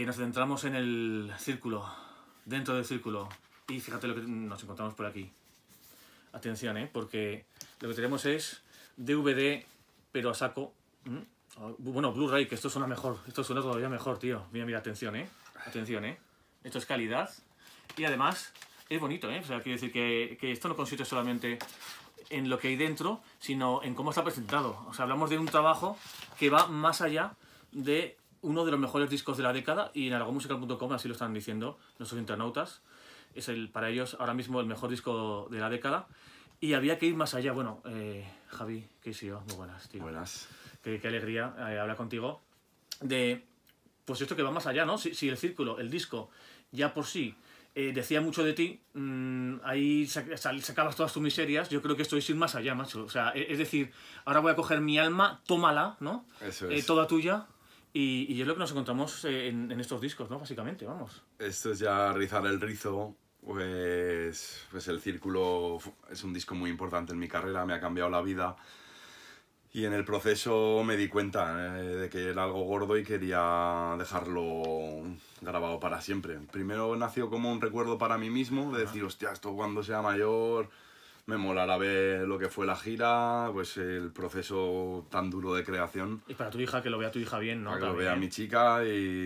nos centramos en el círculo, dentro del círculo. Y fíjate lo que nos encontramos por aquí. Atención, porque lo que tenemos es DVD, pero a saco. Bueno, Blu-ray, que esto suena mejor. Esto suena todavía mejor, tío. Mira, mira, atención, Atención, Esto es calidad. Y además, es bonito, O sea, quiero decir que esto no consiste solamente en lo que hay dentro, sino en cómo está presentado. O sea, hablamos de un trabajo que va más allá de uno de los mejores discos de la década, y en aragonmusical.com así lo están diciendo nuestros internautas. Es para ellos ahora mismo el mejor disco de la década. Y había que ir más allá. Bueno, Javi, ¿qué hice yo? Muy buenas, tío. Buenas. Qué alegría hablar contigo. De, pues esto que va más allá, ¿no? Si el círculo, el disco, ya por sí decía mucho de ti, ahí sacabas todas tus miserias. Yo creo que esto es ir más allá, macho. O sea, es decir, ahora voy a coger mi alma, tómala, ¿no? Eso es. Toda tuya. Y es lo que nos encontramos en estos discos, ¿no? Básicamente, vamos. Esto es ya rizar el rizo. Pues el círculo es un disco muy importante en mi carrera, me ha cambiado la vida. Y en el proceso me di cuenta de que era algo gordo y quería dejarlo grabado para siempre. Primero nació como un recuerdo para mí mismo, de decir, hostia, esto cuando sea mayor me molará ver lo que fue la gira, pues el proceso tan duro de creación. Y para tu hija, que lo vea tu hija bien, ¿no? Para que lo vea mi chica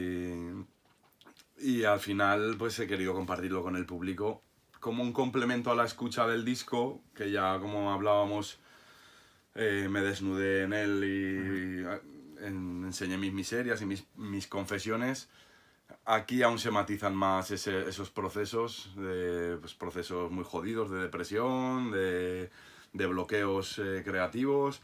y al final pues he querido compartirlo con el público como un complemento a la escucha del disco, que ya como hablábamos me desnudé en él y enseñé mis miserias y mis confesiones. Aquí aún se matizan más esos procesos, pues procesos muy jodidos de depresión, de bloqueos creativos.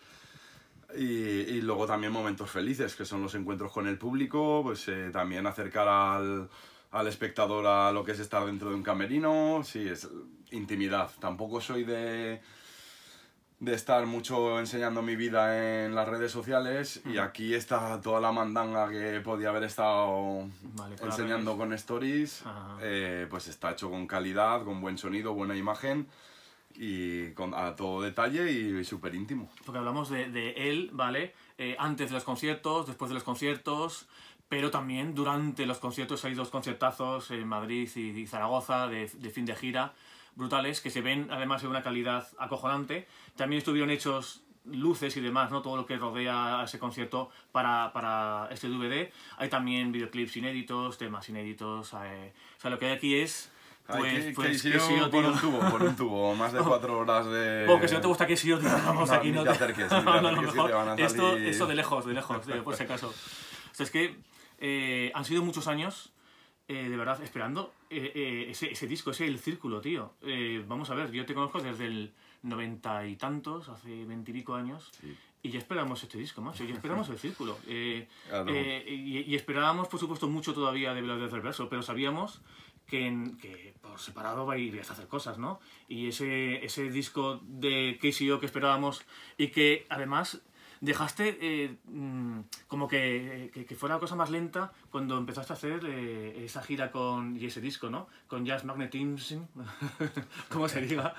Y luego también momentos felices, que son los encuentros con el público, pues también acercar al espectador a lo que es estar dentro de un camerino. Sí, es intimidad. Tampoco soy de estar mucho enseñando mi vida en las redes sociales, y aquí está toda la mandanga que podía haber estado enseñando con stories. Pues está hecho con calidad, con buen sonido, buena imagen y a todo detalle y súper íntimo. Porque hablamos de él, ¿vale? Antes de los conciertos, después de los conciertos, pero también durante los conciertos. Hay 2 conciertazos en Madrid y Zaragoza de fin de gira, brutales, que se ven además en una calidad acojonante. También estuvieron hechos luces y demás, ¿no? Todo lo que rodea a ese concierto para este DVD. Hay también videoclips inéditos, temas inéditos. O sea, lo que hay aquí es... Pues por un tubo, más de 4 horas de... Bueno, que si no te gusta que si yo, vamos, aquí no te acerques, mejor. Te van a salir... esto de lejos, por si acaso. O sea, es que han sido muchos años, de verdad, esperando ese disco, El Círculo, tío. Vamos a ver, yo te conozco desde el 90 y tantos, hace 20 y pico años, sí. Y ya esperábamos este disco, macho, ya esperábamos El Círculo. Claro. Y esperábamos, por supuesto, mucho todavía de Veloz del Verso, pero sabíamos que por separado irías a hacer cosas, ¿no? Y ese disco de KCO que esperábamos, y que además dejaste como que fuera la cosa más lenta cuando empezaste a hacer esa gira y ese disco, ¿no? Con Jazz Magnetism, como se diga.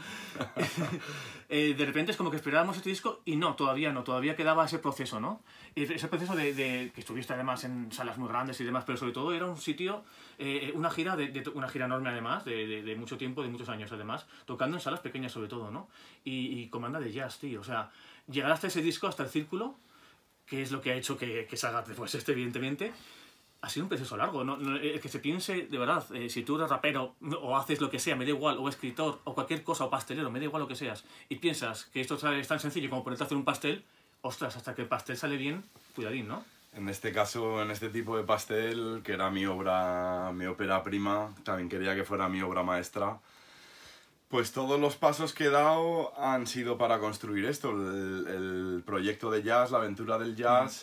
De repente es como que esperábamos este disco y no, todavía quedaba ese proceso, ¿no? Y ese proceso de que estuviste además en salas muy grandes y demás, pero sobre todo era un sitio, una gira enorme además, de mucho tiempo, de muchos años además, tocando en salas pequeñas sobre todo, ¿no? Y con banda de jazz, tío, o sea, llegar hasta ese disco, hasta El Círculo, que es lo que ha hecho que salga después evidentemente, ha sido un proceso largo, ¿no? Que se piense, de verdad, si tú eres rapero o haces lo que sea, me da igual, o escritor, o cualquier cosa, o pastelero, me da igual lo que seas, y piensas que esto es tan sencillo como ponerte a hacer un pastel, ostras, hasta que el pastel sale bien, cuidadín, ¿no? En este caso, en este tipo de pastel, que era mi ópera prima, también quería que fuera mi obra maestra. Pues todos los pasos que he dado han sido para construir esto, el proyecto de jazz, la aventura del jazz.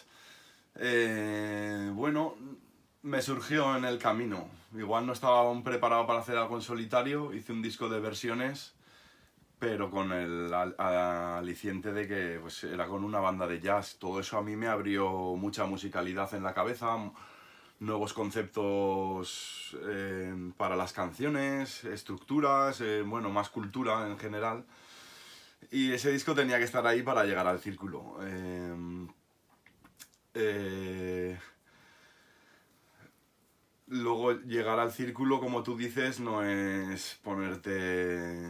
Bueno, me surgió en el camino. Igual no estaba aún preparado para hacer algo en solitario, hice un disco de versiones, pero con el aliciente de que pues, era con una banda de jazz. Todo eso a mí me abrió mucha musicalidad en la cabeza, nuevos conceptos para las canciones, estructuras, bueno, más cultura en general. Y ese disco tenía que estar ahí para llegar al círculo. luego llegar al círculo, como tú dices, no es ponerte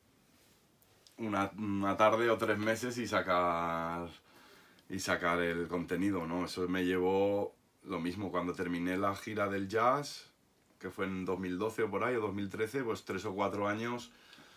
una tarde o 3 meses y sacar el contenido, ¿no? Eso me llevó lo mismo cuando terminé la gira del jazz, que fue en 2012 o por ahí, o 2013, pues 3 o 4 años,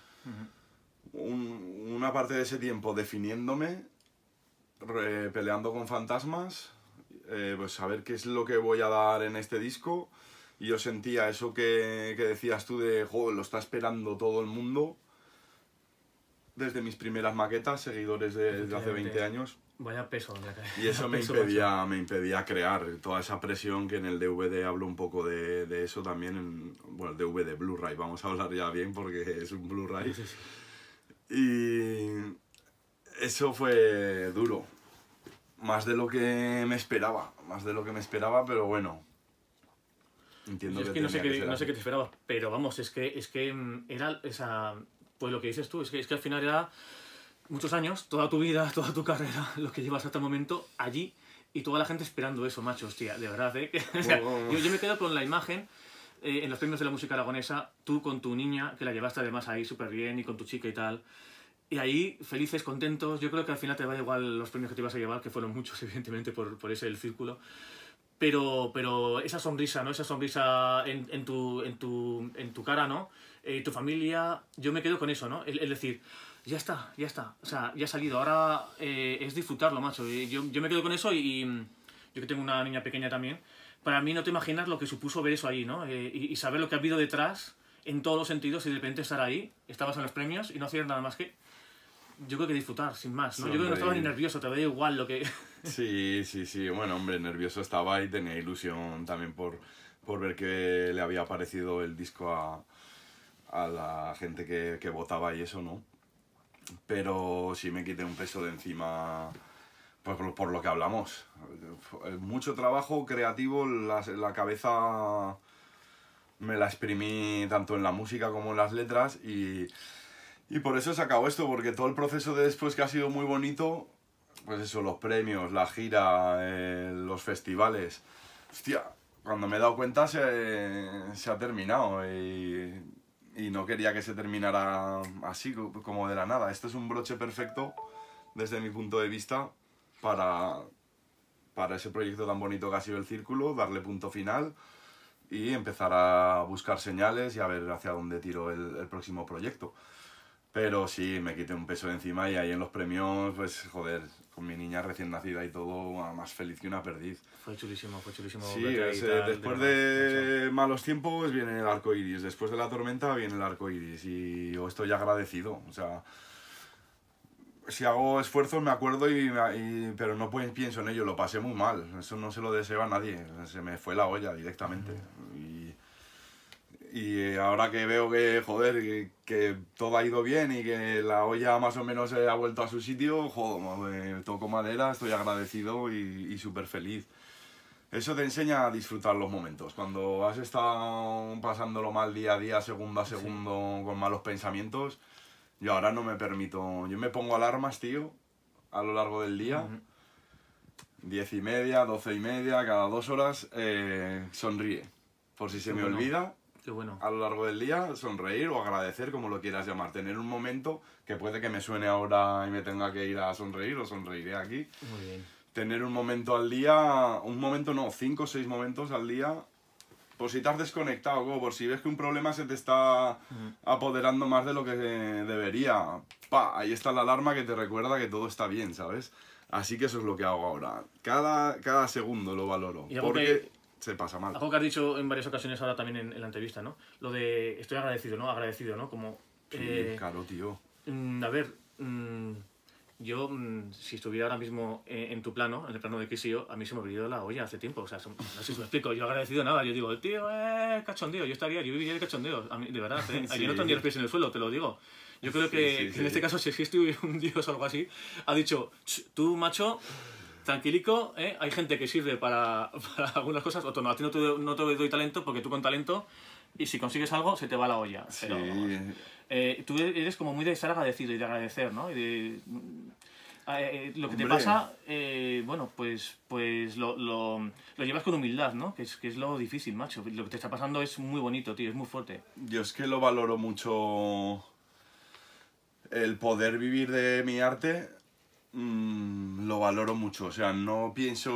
una parte de ese tiempo definiéndome, peleando con fantasmas, pues saber qué es lo que voy a dar en este disco. Y yo sentía eso que decías tú de, joder, lo está esperando todo el mundo. Desde mis primeras maquetas, seguidores desde hace 20 años. Vaya peso. Y eso me impedía crear toda esa presión, que en el DVD hablo un poco de eso también. Bueno, el DVD, Blu-ray, vamos a hablar ya bien porque es un Blu-ray. Sí. Y eso fue duro. Más de lo que me esperaba, pero bueno. Entiendo es que no sé qué te esperabas, pero vamos, es que era esa... Pues lo que dices tú, es que al final era muchos años, toda tu vida, toda tu carrera, lo que llevas hasta el momento allí y toda la gente esperando eso, macho, hostia, de verdad, ¿eh? O sea, yo me quedo con la imagen en los premios de la música aragonesa, tú con tu niña, que la llevaste además ahí súper bien, y con tu chica y tal, y ahí felices, contentos. Yo creo que al final te va igual los premios que te ibas a llevar, que fueron muchos, evidentemente, por ese el círculo. Pero esa sonrisa, ¿no? Esa sonrisa en tu cara, ¿no? Tu familia, yo me quedo con eso, ¿no? El decir, ya está, o sea, ya ha salido, ahora es disfrutarlo, macho. Yo me quedo con eso y yo que tengo una niña pequeña también, para mí no te imaginas lo que supuso ver eso ahí, ¿no? Y saber lo que ha habido detrás en todos los sentidos y de repente estar ahí, estabas en los premios y no hacías nada más que, yo creo que disfrutar, sin más, ¿no? Yo creo que no estaba ni nervioso, te da igual lo que... Sí, bueno, hombre, nervioso estaba y tenía ilusión también por ver qué le había parecido el disco a la gente que votaba y eso, ¿no? Pero sí me quité un peso de encima, pues por lo que hablamos. Mucho trabajo creativo, la cabeza me la exprimí tanto en la música como en las letras y por eso he sacado esto, porque todo el proceso de después, que ha sido muy bonito, pues eso, los premios, la gira, los festivales. Hostia, cuando me he dado cuenta se ha terminado y no quería que se terminara así, como de la nada. Esto es un broche perfecto, desde mi punto de vista, para ese proyecto tan bonito que ha sido el Círculo, darle punto final y empezar a buscar señales y a ver hacia dónde tiro el próximo proyecto. Pero sí, me quité un peso de encima y ahí en los premios, pues joder, con mi niña recién nacida y todo, más feliz que una perdiz. Fue chulísimo. Sí, después de malos tiempos viene el arco iris, después de la tormenta viene el arco iris y yo estoy agradecido. O sea, si hago esfuerzos me acuerdo pero no pienso en ello, lo pasé muy mal, eso no se lo deseo a nadie, se me fue la olla directamente. Y ahora que veo que, joder, que todo ha ido bien y que la olla más o menos ha vuelto a su sitio, joder, toco madera, estoy agradecido y súper feliz. Eso te enseña a disfrutar los momentos. Cuando has estado pasándolo mal día a día, segundo a segundo, con malos pensamientos, yo ahora no me permito... Yo me pongo alarmas, tío, a lo largo del día. 10:30, 12:30, cada 2 horas, sonríe. Por si se me olvida... Qué bueno. A lo largo del día, sonreír o agradecer, como lo quieras llamar. Tener un momento que puede que me suene ahora y me tenga que ir a sonreír o sonreiré aquí. Muy bien. Tener un momento al día, 5 o 6 momentos al día, por si te has desconectado, por si ves que un problema se te está apoderando más de lo que debería. Ahí está la alarma que te recuerda que todo está bien, ¿sabes? Así que eso es lo que hago ahora. Cada segundo lo valoro. Porque... se pasa mal. Algo que has dicho en varias ocasiones ahora también en la entrevista, ¿no? Lo de estoy agradecido, ¿no? Agradecido, ¿no? Como... Sí, claro, tío. A ver, yo, si estuviera ahora mismo en tu plano, en el plano de Kisio, a mí se me ha olvidado la olla hace tiempo. O sea, no sé si me explico. Yo agradecido nada. Yo digo, el tío cachondeo. Yo viviría de cachondeo. A mí, de verdad, ¿eh? Sí. Yo no tendría los pies en el suelo, te lo digo. Yo creo que en este caso, si existe un dios o algo así, ha dicho, tú, macho... Tranquilico, ¿eh? Hay gente que sirve para algunas cosas, otro no. A ti no te doy talento porque tú con talento, y si consigues algo, se te va la olla. Pero, tú eres como muy de estar agradecido y de agradecer, ¿no? lo que te Hombre. pasa, bueno, pues lo llevas con humildad, ¿no? Que es lo difícil, macho. Lo que te está pasando es muy bonito, tío, es muy fuerte. Yo es que lo valoro mucho, el poder vivir de mi arte, lo valoro mucho. O sea, no pienso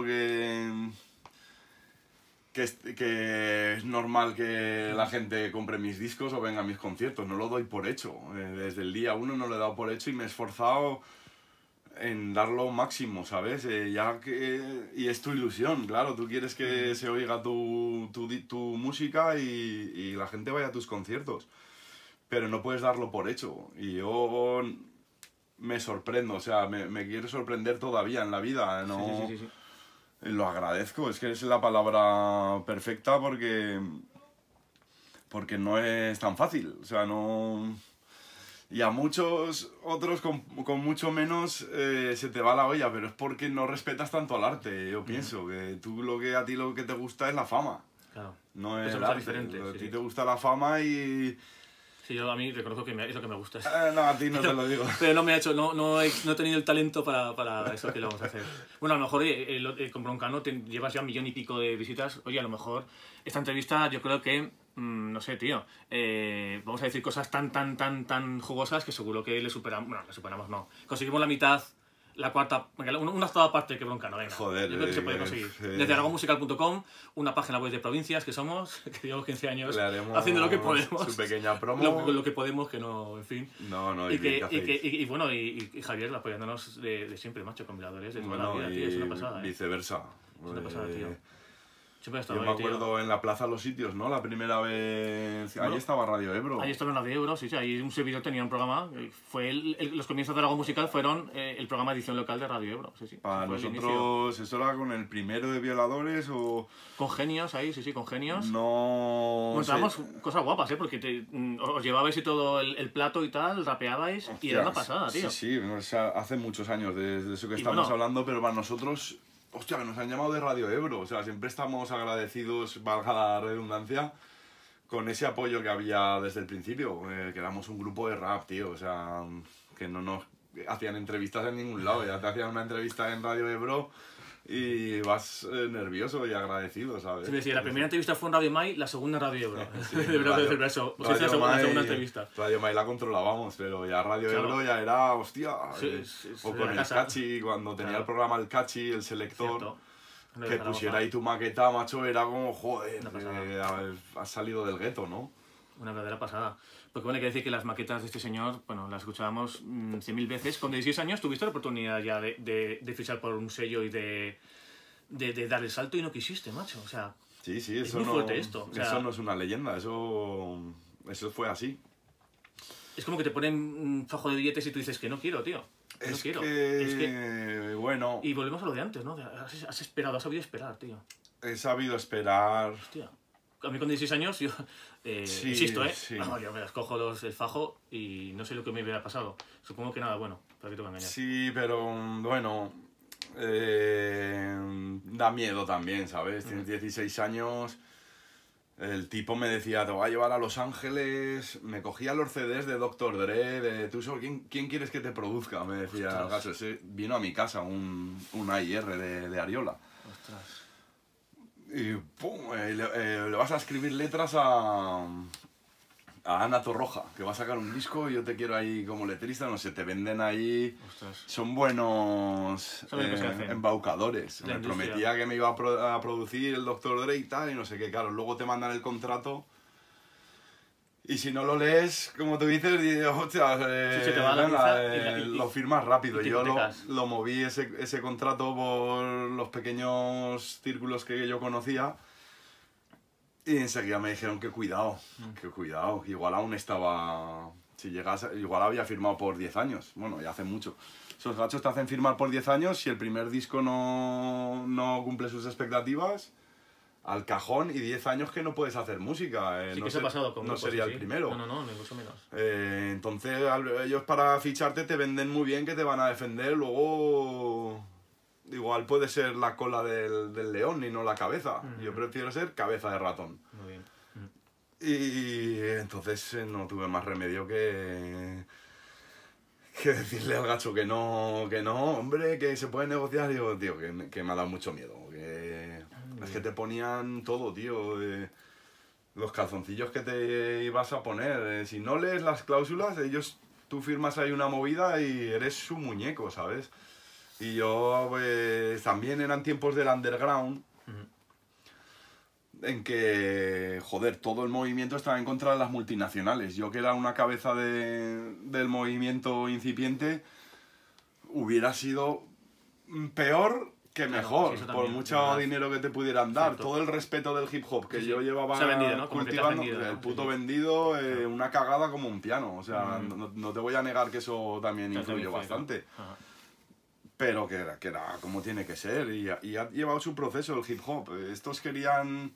que es normal que la gente compre mis discos o venga a mis conciertos. No lo doy por hecho. Desde el día uno no lo he dado por hecho y me he esforzado en dar lo máximo, ¿sabes? Y es tu ilusión, claro. Tú quieres que se oiga tu música y la gente vaya a tus conciertos. Pero no puedes darlo por hecho. Y yo me sorprendo, o sea, me quiero sorprender todavía en la vida. No, Sí. lo agradezco, es que es la palabra perfecta porque no es tan fácil. O sea, no... Y a muchos otros con mucho menos se te va la olla, pero es porque no respetas tanto al arte. Yo pienso que a ti lo que te gusta es la fama, Claro. no es Eso el es arte. diferente, A sí, ti sí. te gusta la fama y... Sí, yo a mí reconozco que es lo que me gusta. no, a ti no te lo digo. Pero no me ha hecho, no he tenido el talento para eso que lo vamos a hacer. Bueno, a lo mejor con Broncano llevas ya 1 millón y pico de visitas. Oye, a lo mejor esta entrevista yo creo que, no sé, tío, vamos a decir cosas tan jugosas que seguro que le superamos. Bueno, le superamos no. Conseguimos la mitad, la cuarta, una octava parte que Broncano, venga. Joder, yo creo que se puede conseguir. Desde aragonmusical.com, una página web de provincias que somos, que llevamos 15 años Le haremos haciendo lo que podemos. su pequeña promo. Lo que podemos, que no, en fin. No, y bueno, y Javier apoyándonos de siempre, macho, con miradores de toda la vida, tío, es una pasada, viceversa. Es una pasada, tío. Siempre ha estado Yo me ahí, tío. acuerdo en la Plaza Los Sitios, ¿no? La primera vez... Bueno, ahí estaba Radio Ebro. Ahí estaba en Radio Ebro, sí, ahí un servidor tenía un programa. Fue los comienzos de Aragón Musical fueron el programa de edición local de Radio Ebro, sí. Para Fue el nosotros, ¿eso era con el primero de Violadores o...? con genios ahí, sí, con genios. No... Montábamos cosas guapas, porque os llevabais y todo el plato y tal, rapeabais y era una pasada, tío. Sí, o sea, hace muchos años de eso que Y estamos bueno, hablando, pero para nosotros... Hostia, que nos han llamado de Radio Ebro. O sea, siempre estamos agradecidos, valga la redundancia, con ese apoyo que había desde el principio. Que éramos un grupo de rap, tío. O sea, que no nos hacían entrevistas en ningún lado. Ya te hacían una entrevista en Radio Ebro y vas nervioso y agradecido, ¿sabes? Sí, la primera entrevista fue en Radio Mai, la segunda en Radio Ebro. Sí, de verdad, Radio- de eso. O sea, Radio la segunda Mai- entrevista. Radio Mai la controlábamos, pero ya Radio Claro. Ebro ya era, hostia. Sí, o de con la el casa. Cachi, cuando tenía Claro. el programa el Cachi, el selector. Cierto. Que pusiera ahí tu maqueta, macho, era como, joder, Una pasada. has salido del gueto, ¿no? Una verdadera pasada. Porque bueno, hay que decir que las maquetas de este señor, bueno, las escuchábamos 100.000 veces. Con 16 años tuviste la oportunidad ya de fichar por un sello y de dar el salto y no quisiste, macho. O sea, Sí, es eso muy no, fuerte esto. O sea, eso no es una leyenda, eso fue así. es como que te ponen un fajo de billetes y tú dices que no quiero, tío. No Es quiero. que, bueno, Y volvemos a lo de antes, ¿no? Has esperado, has sabido esperar, tío. he sabido esperar. Hostia. A mí con 16 años, yo Sí, insisto, sí. Vamos, yo me las cojo el fajo y no sé lo que me hubiera pasado. Supongo que nada bueno, para que te voy a engañar. Sí, pero bueno, da miedo también, ¿sabes? Tienes 16 años, el tipo me decía, te voy a llevar a Los Ángeles, me cogía los CDs de Dr. Dre, de tú solo, ¿quién quieres que te produzca? Me decía, Ostras. Gaso, vino a mi casa un AIR de Ariola. Ostras. Y pum, le vas a escribir letras a Ana Torroja, que va a sacar un disco y yo te quiero ahí como letrista, no sé, te venden ahí, Ostras. son buenos Saben lo que se hace. embaucadores. La Me industria. prometía que me iba a producir el Dr. Dre y tal, y no sé qué, claro, luego te mandan el contrato y si no lo lees, como tú dices, dices, hostia, Sí, se te va la venga, pinza y lo firmas rápido. y te Yo hipotecas. lo moví ese contrato por los pequeños círculos que yo conocía y enseguida me dijeron que cuidado, igual aún estaba, si llegase, igual había firmado por 10 años, bueno, ya hace mucho. Esos gachos te hacen firmar por 10 años, si el primer disco no cumple sus expectativas, al cajón, y 10 años que no puedes hacer música. Sí no que se ha pasado con no grupos, sería sí, el sí. primero. No, ni mucho menos. Entonces ellos para ficharte te venden muy bien que te van a defender, luego igual puede ser la cola del león y no la cabeza. Yo prefiero ser cabeza de ratón. Muy bien. Y entonces no tuve más remedio que que decirle al gacho que no, hombre, que se puede negociar. Digo, tío, que me ha dado mucho miedo. Es que te ponían todo, tío. Los calzoncillos que te ibas a poner. Si no lees las cláusulas, tú firmas ahí una movida y eres su muñeco, ¿sabes? Y yo, pues, también eran tiempos del underground, en que, joder, todo el movimiento estaba en contra de las multinacionales. Yo, que era una cabeza del movimiento incipiente, hubiera sido peor que mejor, sí, por mucho dinero que te pudieran dar. Cierto. Todo el respeto del hip hop que yo llevaba vendido, ¿no? cultivando, el puto vendido, una cagada como un piano. O sea, no te voy a negar que eso también influyó bastante. Pero que era como tiene que ser, y ha llevado su proceso el hip hop. Estos querían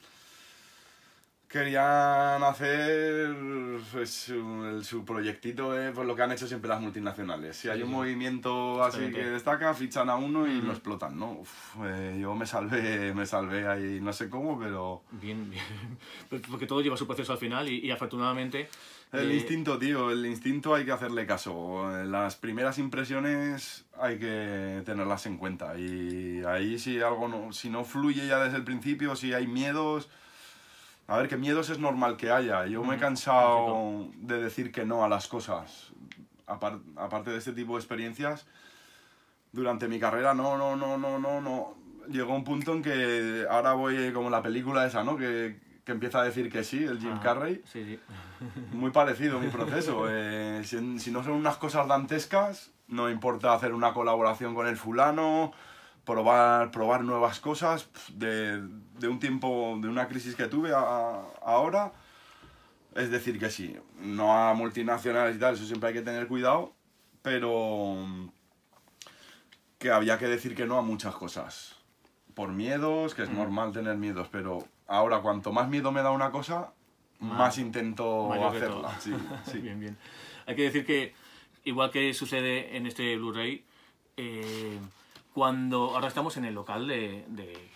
hacer pues, su proyectito, pues lo que han hecho siempre las multinacionales. Si hay un movimiento así que destaca, fichan a uno y lo explotan, ¿no? Yo me salvé ahí, no sé cómo, pero... Bien. Porque todo lleva su proceso al final y afortunadamente... El instinto, tío, el instinto hay que hacerle caso. Las primeras impresiones hay que tenerlas en cuenta. Y ahí si no fluye ya desde el principio, si hay miedos... A ver, que miedos es normal que haya. Yo me he cansado de decir que no a las cosas. Aparte de este tipo de experiencias, durante mi carrera no. Llegó un punto en que ahora voy como la película esa, ¿no? Que empieza a decir que sí, el Jim Carrey. Sí. Muy parecido mi proceso. Si no son unas cosas dantescas, no importa hacer una colaboración con el fulano, probar nuevas cosas. De un tiempo, de una crisis que tuve ahora, es decir que sí. No a multinacionales y tal, eso siempre hay que tener cuidado, pero que había que decir que no a muchas cosas. Por miedos, que es normal tener miedos, pero ahora cuanto más miedo me da una cosa, más intento hacerla. Sí. Bien. Hay que decir que, igual que sucede en este Blu-ray, cuando ahora estamos en el local en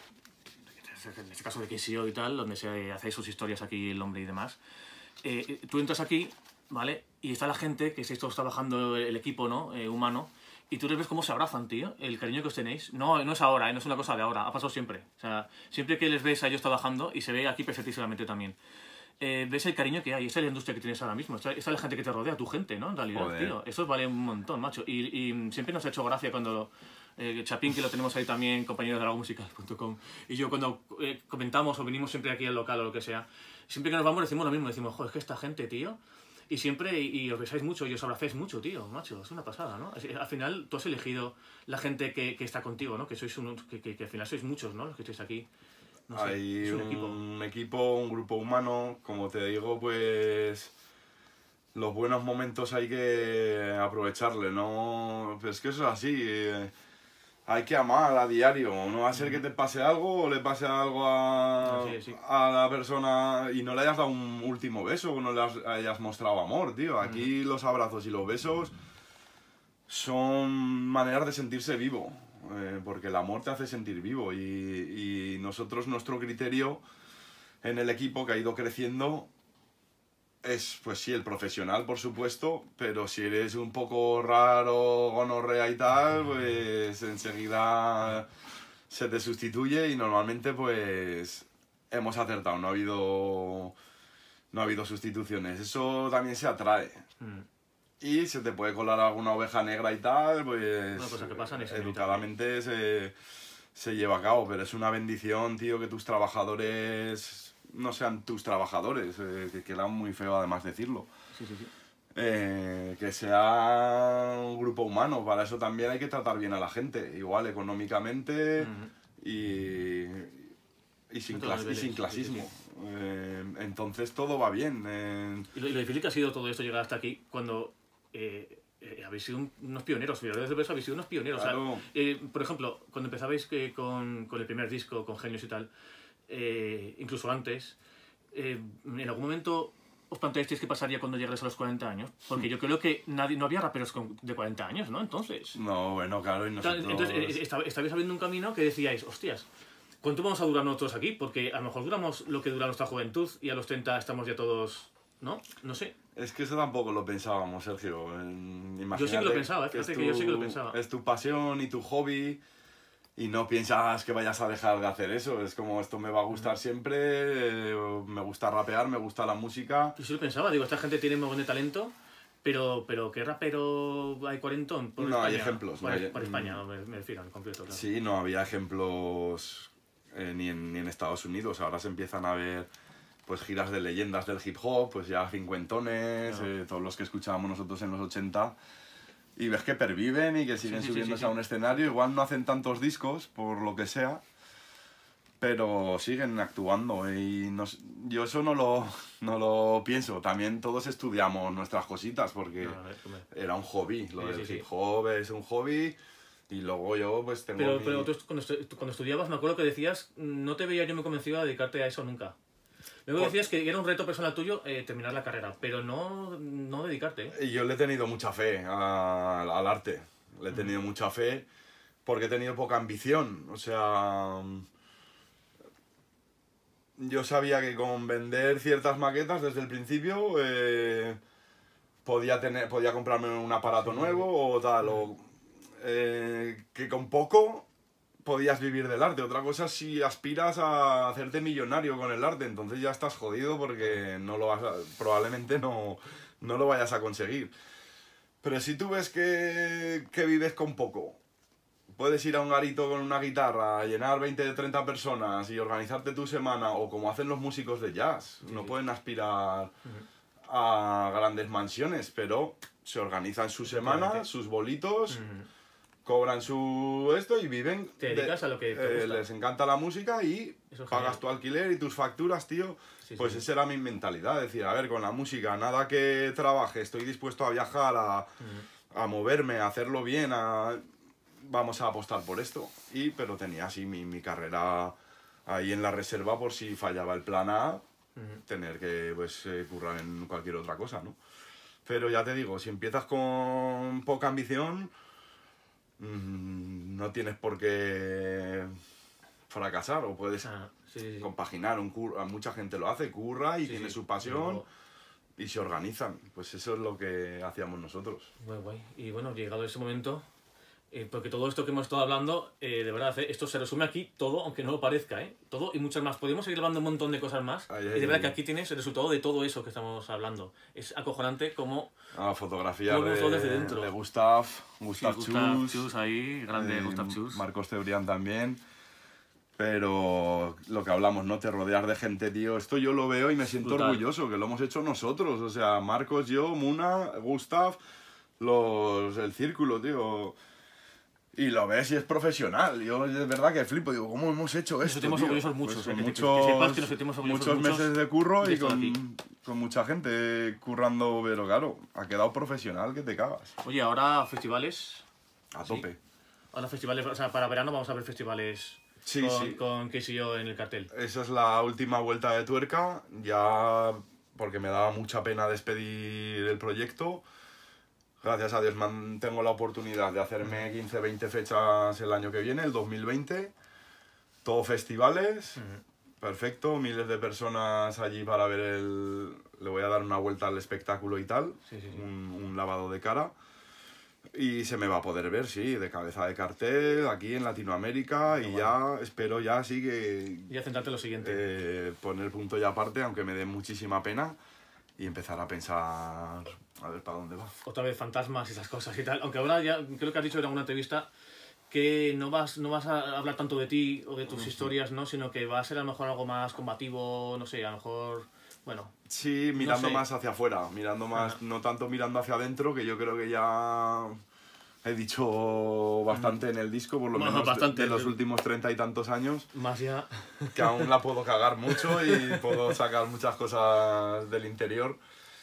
este caso de KCO y tal, donde hacéis sus historias aquí, el hombre y demás, tú entras aquí, ¿vale? Y está la gente, que estáis todos trabajando, el equipo, ¿no? Humano, y tú les ves cómo se abrazan, tío, el cariño que os tenéis. No es ahora, no es una cosa de ahora, ha pasado siempre. O sea, siempre que les ves a ellos trabajando, y se ve aquí perfectísimamente también, ves el cariño que hay, esa es la industria que tienes ahora mismo, esa es la gente que te rodea, tu gente, ¿no? En realidad, joder, tío, eso vale un montón, macho. Y siempre nos ha hecho gracia cuando... Chapín, que lo tenemos ahí también, compañero de algomusical.com, y yo cuando comentamos o venimos siempre aquí al local o lo que sea, siempre que nos vamos decimos lo mismo, decimos, joder, es que esta gente, tío, y siempre, y os besáis mucho y os abracéis mucho, tío, macho, es una pasada, ¿no? Al final tú has elegido la gente que está contigo, ¿no? Que sois que al final sois muchos, ¿no? Los que estáis aquí. No sé, hay un equipo, un grupo humano, como te digo, pues... Los buenos momentos hay que aprovecharle, ¿no? Pues es que eso es así. Hay que amar a diario. No va a ser que te pase algo o le pase algo a la persona y no le hayas dado un último beso o no le hayas mostrado amor, tío. Aquí los abrazos y los besos son maneras de sentirse vivo. Porque el amor te hace sentir vivo. Y nosotros, nuestro criterio en el equipo que ha ido creciendo... Es, pues sí, el profesional, por supuesto, pero si eres un poco raro, gonorrea y tal, pues enseguida se te sustituye y normalmente pues hemos acertado, no ha habido sustituciones. Eso también se atrae. Y se te puede colar alguna oveja negra y tal, pues cosa que pasa, educadamente se lleva a cabo, pero es una bendición, tío, que tus trabajadores... no sean tus trabajadores, que queda muy feo además decirlo. Sí. Que sea un grupo humano, para eso también hay que tratar bien a la gente, igual económicamente y sin clasismo. Sí. Entonces todo va bien. Y lo difícil que ha sido todo esto llegar hasta aquí cuando... habéis sido unos pioneros, habéis sido unos pioneros. Claro. O sea, por ejemplo, cuando empezabais con el primer disco, con Genios y tal, incluso antes, en algún momento os planteasteis qué pasaría cuando llegarais a los 40 años, porque yo creo que no había raperos de 40 años, ¿no? Entonces... No, bueno, claro, y nosotros... Entonces, estabais abriendo un camino que decíais, hostias, ¿cuánto vamos a durar nosotros aquí? Porque a lo mejor duramos lo que dura nuestra juventud y a los 30 estamos ya todos... ¿No? No sé. Es que eso tampoco lo pensábamos, Sergio. Yo sí que lo pensaba, fíjate que yo sí que lo pensaba. Es tu pasión y tu hobby y no piensas que vayas a dejar de hacer eso. Es como, esto me va a gustar siempre, me gusta rapear, me gusta la música. Yo sí lo pensaba, digo, esta gente tiene un montón de talento, pero ¿qué rapero hay cuarentón por No España? hay ejemplos. Por España, me refiero en concreto, claro. Sí, no había ejemplos ni en Estados Unidos. Ahora se empiezan a ver pues giras de leyendas del hip hop, pues ya cincuentones, todos los que escuchábamos nosotros en los 80, y ves que perviven y que siguen subiéndose a un escenario. Igual no hacen tantos discos, por lo que sea, pero siguen actuando. Y yo eso no lo pienso. También todos estudiamos nuestras cositas, porque era un hobby. Lo del hip hop es un hobby. Y luego yo pues tengo Pero tú cuando estudiabas, me acuerdo que decías, no te veía yo muy convencido a dedicarte a eso nunca. Luego decías que era un reto personal tuyo terminar la carrera, pero no dedicarte. Yo le he tenido mucha fe al arte. Le he tenido mucha fe porque he tenido poca ambición. O sea, yo sabía que con vender ciertas maquetas desde el principio podía comprarme un aparato nuevo o tal. O que con poco podías vivir del arte. Otra cosa es si aspiras a hacerte millonario con el arte, entonces ya estás jodido porque probablemente no lo vayas a conseguir. Pero si tú ves que vives con poco, puedes ir a un garito con una guitarra, llenar 20 o 30 personas y organizarte tu semana, o como hacen los músicos de jazz, no pueden aspirar a grandes mansiones, pero se organizan su semana, sus bolitos, cobran su esto y viven. Te dedicas a lo que te gusta. Les encanta la música y pagas tu alquiler y tus facturas, tío. Pues esa era mi mentalidad, decir, a ver, con la música, nada que trabaje, estoy dispuesto a viajar, a moverme, a hacerlo bien, vamos a apostar por esto. Pero tenía así mi carrera ahí en la reserva por si fallaba el plan A, tener que pues, currar en cualquier otra cosa, ¿no? Pero ya te digo, si empiezas con poca ambición, no tienes por qué fracasar, o puedes compaginar mucha gente lo hace, curra y tiene su pasión y se organizan. Pues eso es lo que hacíamos nosotros. Muy guay. Y bueno, llegado ese momento, porque todo esto que hemos estado hablando, de verdad, esto se resume aquí todo, aunque no lo parezca, todo y muchas más. Podemos seguir hablando un montón de cosas más. Y de verdad que aquí tienes el resultado de todo eso que estamos hablando. Es acojonante como... fotografía desde dentro. De Gustav Chus ahí, grande Gustav Chus. Marcos Cebrián también. Pero lo que hablamos, ¿no? Te rodear de gente, tío. Esto yo lo veo y me siento orgulloso, que lo hemos hecho nosotros. O sea, Marcos, yo, Muna, Gustav, el círculo, tío. Y lo ves y es profesional. Yo es verdad que flipo. Digo, ¿cómo hemos hecho esto? Nos sentimos orgullosos muchos. Pues muchos meses de curro y con mucha gente currando, pero claro, ha quedado profesional que te cagas. Oye, ahora festivales... A tope. Ahora festivales, o sea, para verano vamos a ver festivales con Casey y yo en el cartel. Esa es la última vuelta de tuerca, ya porque me daba mucha pena despedir el proyecto. Gracias a Dios tengo la oportunidad de hacerme 15, 20 fechas el año que viene, el 2020. Todo festivales, perfecto, miles de personas allí para ver le voy a dar una vuelta al espectáculo y tal, un lavado de cara. Y se me va a poder ver, sí, de cabeza de cartel, aquí en Latinoamérica, y ya espero ya sí que... Ya centrarte en lo siguiente. Poner punto y aparte, aunque me dé muchísima pena, y empezar a pensar a ver para dónde va. Otra vez fantasmas y esas cosas y tal, aunque ahora ya creo que has dicho en alguna entrevista que no vas a hablar tanto de ti o de tus historias, ¿no? Sino que va a ser a lo mejor algo más combativo, no sé, a lo mejor... Bueno, sí, mirando más hacia afuera, mirando más, no tanto mirando hacia adentro, que yo creo que ya he dicho bastante en el disco, por lo menos de los últimos 30 y tantos años. Más ya. Que aún la puedo cagar mucho y puedo sacar muchas cosas del interior.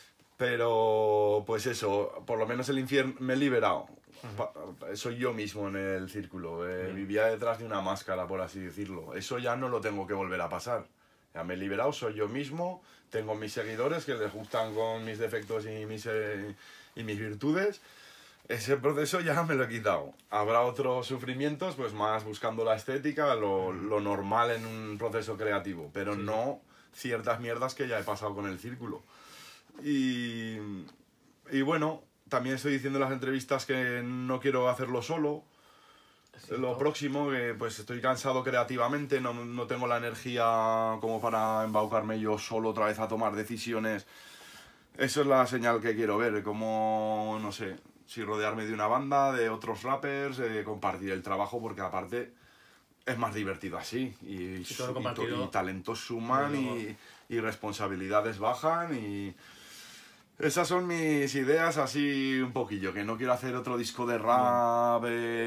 Pero, pues eso, por lo menos el infierno me he liberado. Soy yo mismo en el círculo. Vivía detrás de una máscara, por así decirlo. Eso ya no lo tengo que volver a pasar. Ya me he liberado, soy yo mismo. Tengo mis seguidores que les gustan con mis defectos y mis virtudes. Ese proceso ya me lo he quitado. Habrá otros sufrimientos, pues más buscando la estética, lo normal en un proceso creativo, pero no ciertas mierdas que ya he pasado con el círculo. Y bueno, también estoy diciendo en las entrevistas que no quiero hacerlo solo. Lo próximo, que pues estoy cansado creativamente, no tengo la energía como para embaucarme yo solo otra vez a tomar decisiones. Eso es la señal que quiero ver, como, no sé, si rodearme de una banda, de otros rappers, compartir el trabajo, porque aparte es más divertido así. Y talentos suman y responsabilidades bajan y... Esas son mis ideas así un poquillo, que no quiero hacer otro disco de rap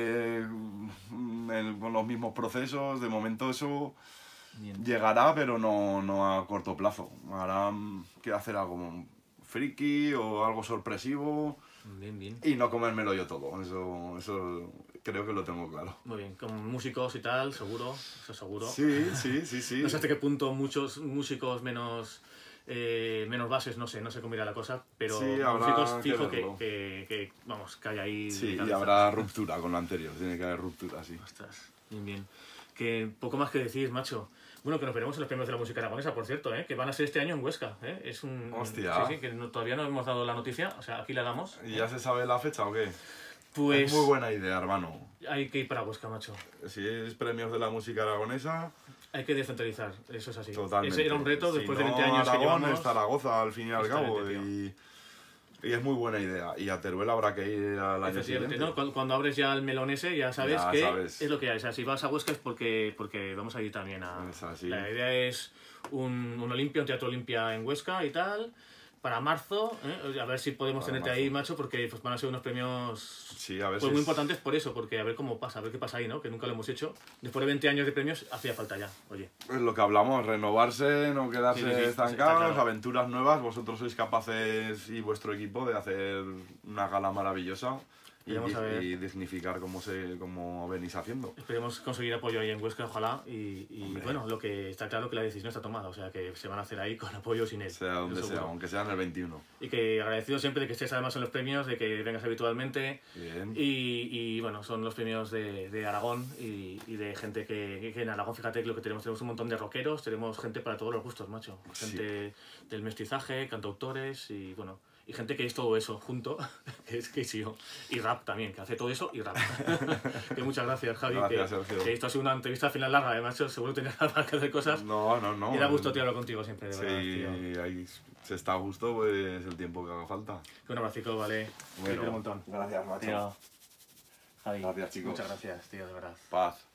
con los mismos procesos, de momento eso llegará, pero no a corto plazo. Ahora quiero hacer algo friki o algo sorpresivo y no comérmelo yo todo, eso creo que lo tengo claro. Muy bien, con músicos y tal, seguro, eso seguro. Sí. No sé hasta qué punto muchos músicos menos bases, no sé cómo irá la cosa, pero sí, músicos fijo que vamos, que hay ahí... Sí, y habrá ruptura con lo anterior, tiene que haber ruptura, sí. Ostras, bien. Que poco más que decir, macho. Bueno, que nos veremos en los premios de la música aragonesa, por cierto, que van a ser este año en Huesca, Es un... Hostia. Sí, que todavía no hemos dado la noticia, o sea, aquí la damos. ¿Y ya se sabe la fecha o qué? Pues... Es muy buena idea, hermano. Hay que ir para Huesca, macho. Si es premios de la música aragonesa... Hay que descentralizar, eso es así. Totalmente. Ese era un reto después de 20 años Aragón que llevamos. Es Zaragoza, al fin y al cabo, y es muy buena idea. Y a Teruel habrá que ir al año siguiente. ¿No? Cuando abres ya el melón ese, ya sabes es lo que hay. O sea, si vas a Huesca es porque vamos a ir también a... La idea es un Olimpia, un teatro Olimpia en Huesca y tal... Para marzo, a ver si podemos tenerte ahí, macho, porque pues, van a ser unos premios muy importantes por eso, porque a ver cómo pasa, a ver qué pasa ahí, ¿no? Que nunca lo hemos hecho. Después de 20 años de premios, hacía falta ya, oye. Es lo que hablamos, renovarse, no quedarse estancados, claro. Aventuras nuevas. Vosotros sois capaces y vuestro equipo de hacer una gala maravillosa. Y dignificar como venís haciendo. Esperemos conseguir apoyo ahí en Huesca, ojalá. Y bueno, lo que está claro que la decisión está tomada, o sea que se van a hacer ahí con apoyo o sin él. Sea donde sea, aunque sea en el 21. Y que agradecido siempre de que estés además en los premios, de que vengas habitualmente. Bien. Y bueno, son los premios de Aragón y de gente que en Aragón, fíjate que lo que tenemos un montón de rockeros, tenemos gente para todos los gustos, macho. Gente del mestizaje, cantautores y bueno. Y gente que es todo eso junto, que es Casey y rap también, que hace todo eso y rap. Que muchas gracias, Javi. Gracias, Sergio. Que esto ha sido una entrevista al final larga, además seguro que tenías ganas que hacer cosas. No. Y da gusto, tío, hablar contigo siempre, de verdad. Sí, ahí se está a gusto, pues el tiempo que haga falta. Un abracico, vale. Bueno, un montón. Gracias, macho. Tío. Javi, gracias, chicos. Muchas gracias, tío, de verdad. Paz.